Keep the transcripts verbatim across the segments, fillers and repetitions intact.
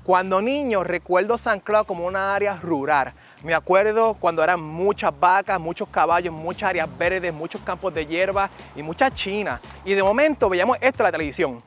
Cuando niño recuerdo San Cloud como una área rural. Me acuerdo cuando eran muchas vacas, muchos caballos, muchas áreas verdes, muchos campos de hierba y mucha china. Y de momento veíamos esto en la televisión.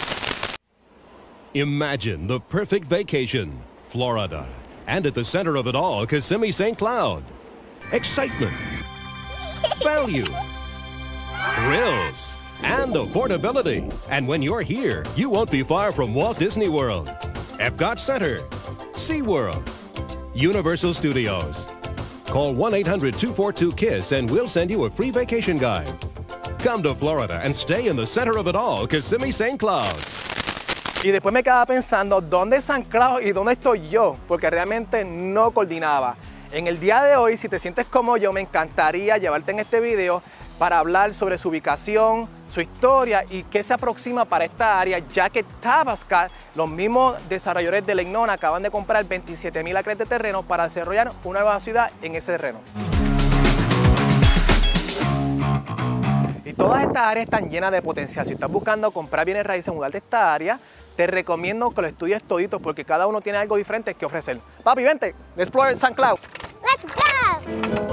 Imagine the perfect vacation, Florida. And at the center of it all, Kissimmee Saint Cloud. Excitement, value, thrills, and affordability. And when you're here, you won't be far from Walt Disney World, Epcot Center, SeaWorld, Universal Studios. Call one eight hundred, two four two, KISS and we'll send you a free vacation guide. Come to Florida and stay in the center of it all, Kissimmee Saint Cloud. Y después me quedaba pensando, ¿dónde es San Cloud y dónde estoy yo? Porque realmente no coordinaba. En el día de hoy, si te sientes como yo, me encantaría llevarte en este video para hablar sobre su ubicación, su historia y qué se aproxima para esta área, ya que Tabascat, los mismos desarrolladores de Legnona acaban de comprar veintisiete mil acres de terreno para desarrollar una nueva ciudad en ese terreno. Y todas estas áreas están llenas de potencial. Si estás buscando comprar bienes raíces, mudarte a esta área, te recomiendo que lo estudies toditos porque cada uno tiene algo diferente que ofrecer. Papi, vente, explore San Cloud. Let's go!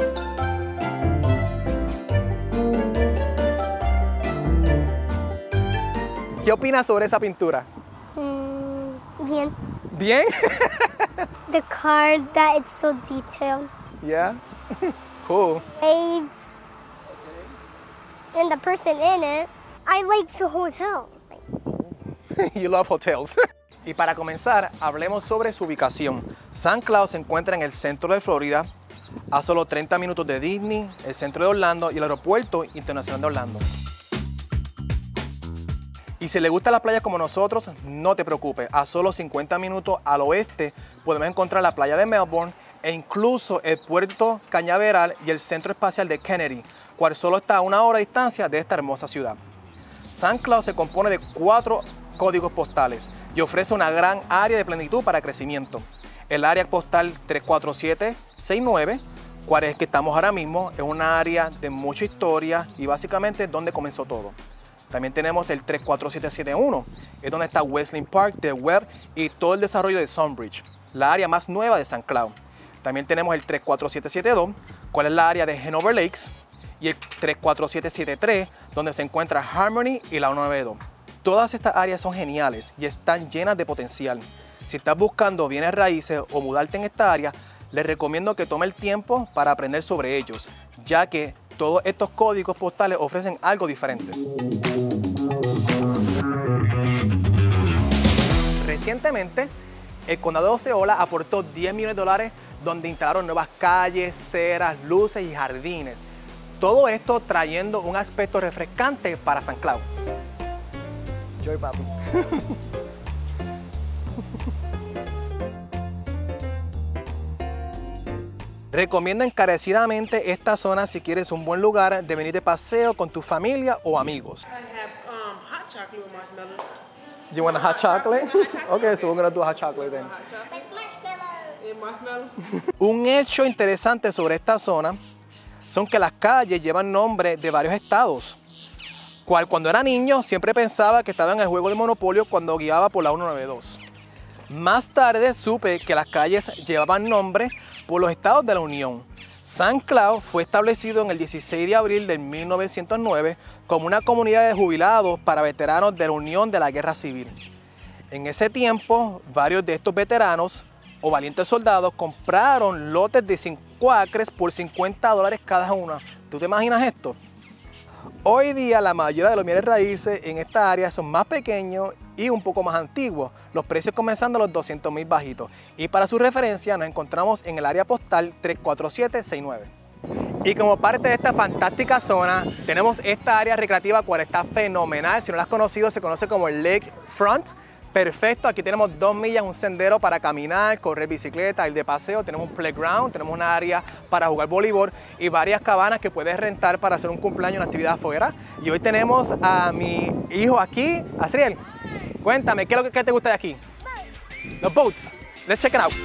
¿Qué opinas sobre esa pintura? Mm, bien. ¿Bien? The card that it's so detailed. Yeah. Cool. Waves. And the person in it. I like the hotel. You love hotels. Y para comenzar, hablemos sobre su ubicación. San Cloud se encuentra en el centro de Florida, a solo treinta minutos de Disney, el centro de Orlando y el aeropuerto internacional de Orlando. Y si le gustan las playas como nosotros, no te preocupes. A solo cincuenta minutos al oeste podemos encontrar la playa de Melbourne e incluso el puerto Cañaveral y el centro espacial de Kennedy, cual solo está a una hora de distancia de esta hermosa ciudad. San Cloud se compone de cuatro códigos postales y ofrece una gran área de plenitud para crecimiento. El área postal tres cuatro siete seis nueve, cual es que estamos ahora mismo, es una área de mucha historia y básicamente es donde comenzó todo. También tenemos el tres cuatro siete siete uno, es donde está Wesleyan Park, The Webb y todo el desarrollo de Sunbridge, la área más nueva de San Cloud. También tenemos el tres cuatro siete siete dos, cual es la área de Hanover Lakes, y el tres cuatro siete siete tres, donde se encuentra Harmony y la ciento noventa y dos. Todas estas áreas son geniales y están llenas de potencial. Si estás buscando bienes raíces o mudarte en esta área, les recomiendo que tome el tiempo para aprender sobre ellos, ya que todos estos códigos postales ofrecen algo diferente. Recientemente, el condado de Osceola aportó diez millones de dólares donde instalaron nuevas calles, ceras, luces y jardines. Todo esto trayendo un aspecto refrescante para San Cloud. Joy, papi. Recomiendo encarecidamente esta zona si quieres un buen lugar de venir de paseo con tu familia o amigos. I have um, hot chocolate with marshmallows. You want a hot chocolate? Okay, so we're gonna do a hot chocolate then. Hot chocolate and marshmallows. Un hecho interesante sobre esta zona son que las calles llevan nombre de varios estados, cual cuando era niño siempre pensaba que estaba en el juego de Monopolio cuando guiaba por la ciento noventa y dos. Más tarde supe que las calles llevaban nombre por los estados de la Unión. San Cloud fue establecido en el dieciséis de abril de mil novecientos nueve como una comunidad de jubilados para veteranos de la Unión de la Guerra Civil. En ese tiempo, varios de estos veteranos o valientes soldados compraron lotes de cinco acres por cincuenta dólares cada uno. ¿Tú te imaginas esto? Hoy día la mayoría de los bienes raíces en esta área son más pequeños y un poco más antiguos, los precios comenzando a los doscientos mil bajitos. Y para su referencia nos encontramos en el área postal tres cuatro siete seis nueve. Y como parte de esta fantástica zona tenemos esta área recreativa cual está fenomenal. Si no la has conocido, se conoce como el Lakefront. Perfecto, aquí tenemos dos millas, un sendero para caminar, correr bicicleta, ir de paseo, tenemos un playground, tenemos una área para jugar voleibol y varias cabanas que puedes rentar para hacer un cumpleaños, una actividad afuera. Y hoy tenemos a mi hijo aquí, Asriel. Cuéntame, ¿qué es lo que, qué te gusta de aquí? Los boats. Let's check it out.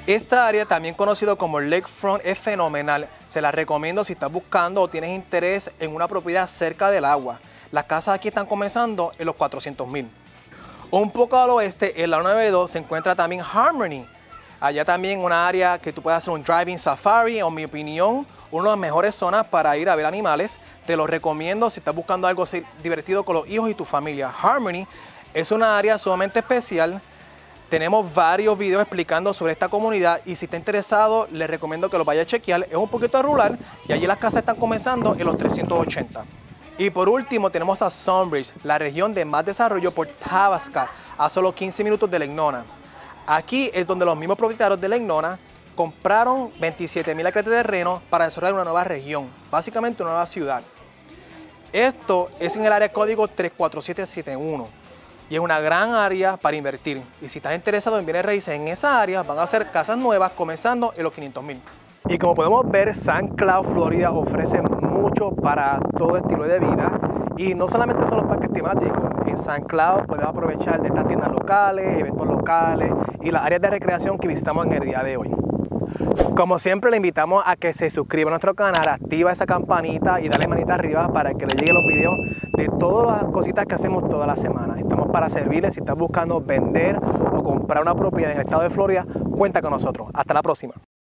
Esta área, también conocido como Lakefront, es fenomenal. Se la recomiendo si estás buscando o tienes interés en una propiedad cerca del agua. Las casas aquí están comenzando en los cuatrocientos mil. Un poco al oeste, en la noventa y dos, se encuentra también Harmony. Allá también una área que tú puedes hacer un driving safari, en mi opinión, una de las mejores zonas para ir a ver animales. Te lo recomiendo si estás buscando algo divertido con los hijos y tu familia. Harmony es una área sumamente especial. Tenemos varios videos explicando sobre esta comunidad y si está interesado, les recomiendo que lo vaya a chequear. Es un poquito rural y allí las casas están comenzando en los trescientos ochenta. Y por último tenemos a Sunbridge, la región de más desarrollo por Tabasca, a solo quince minutos de Legnona. Aquí es donde los mismos propietarios de Legnona compraron veintisiete mil acres de terreno para desarrollar una nueva región, básicamente una nueva ciudad. Esto es en el área código tres cuatro siete siete uno. Y es una gran área para invertir. Y si estás interesado en bienes raíces en esa área, van a ser casas nuevas comenzando en los quinientos mil. Y como podemos ver, San Cloud, Florida ofrece mucho para todo estilo de vida. Y no solamente son los parques temáticos. En San Cloud puedes aprovechar de estas tiendas locales, eventos locales y las áreas de recreación que visitamos en el día de hoy. Como siempre, le invitamos a que se suscriba a nuestro canal, activa esa campanita y dale manita arriba para que le lleguen los videos de todas las cositas que hacemos toda la semana. Estamos para servirles. Si estás buscando vender o comprar una propiedad en el estado de Florida, cuenta con nosotros. Hasta la próxima.